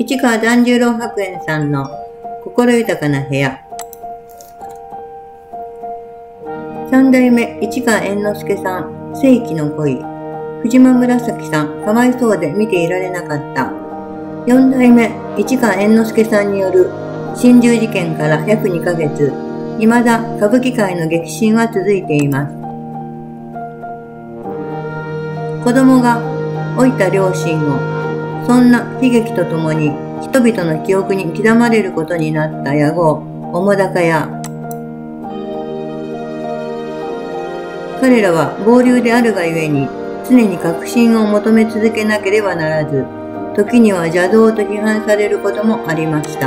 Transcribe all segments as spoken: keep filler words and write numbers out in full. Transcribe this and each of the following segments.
市川團十郎白猿さんの心豊かな部屋。三代目市川猿之助さん、世紀の恋。藤間紫さん、かわいそうで見ていられなかった。四代目市川猿之助さんによる心中事件から約にかげつ、未だ歌舞伎界の激震は続いています。子供が老いた両親を、そんな悲劇とともに人々の記憶に刻まれることになった屋号、澤瀉屋。彼らは傍流であるがゆえに、常に革新を求め続けなければならず、時には邪道と批判されることもありました。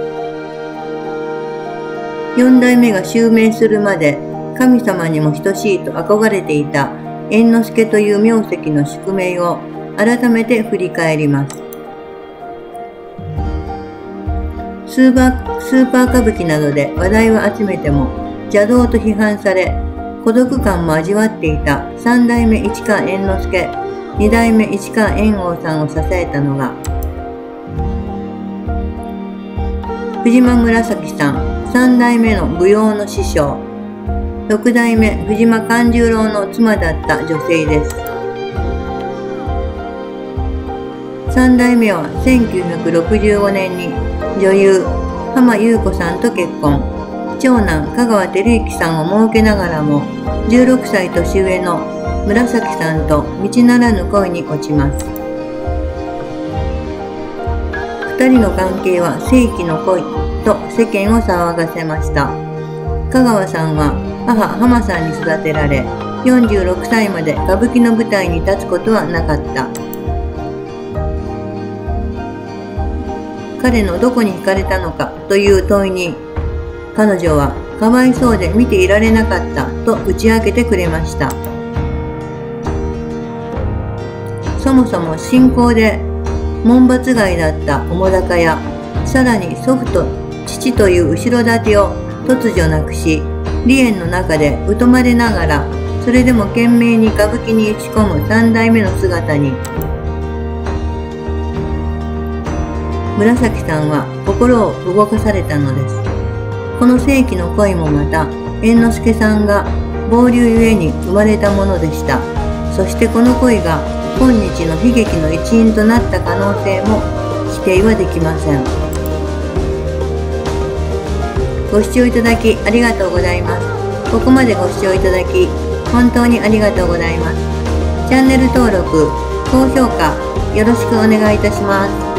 四代目が襲名するまで、神様にも等しいと憧れていた猿之助という名跡の宿命を改めて振り返ります。スーパー、スーパー歌舞伎などで話題を集めても邪道と批判され、孤独感も味わっていた三代目市川猿之助、二代目市川猿翁さんを支えたのが、藤間紫さん、三代目の舞踊の師匠、六代目藤間勘十郎の妻だった女性です。三代目はせんきゅうひゃくろくじゅうごねんに女優浜木綿子さんと結婚。長男香川照之さんを設けながらも、じゅうろくさい年上の紫さんと道ならぬ恋に落ちます。二人の関係は世紀の恋と世間を騒がせました。香川さんは母浜さんに育てられ、よんじゅうろくさいまで歌舞伎の舞台に立つことはなかった。彼のどこに惹かれたのかという問いに、彼女はかわいそうで見ていられなかったと打ち明けてくれました。そもそも信仰で門閥街だった澤瀉屋、さらに祖父と父という後ろ盾を突如なくし、離縁の中で疎まれながら、それでも懸命に歌舞伎に打ち込む三代目の姿に、紫さんは心を動かされたのです。この世紀の恋もまた、猿之助さんが傍流ゆえに生まれたものでした。そしてこの恋が今日の悲劇の一因となった可能性も否定はできません。ご視聴いただきありがとうございます。ここまでご視聴いただき本当にありがとうございます。チャンネル登録、高評価よろしくお願いいたします。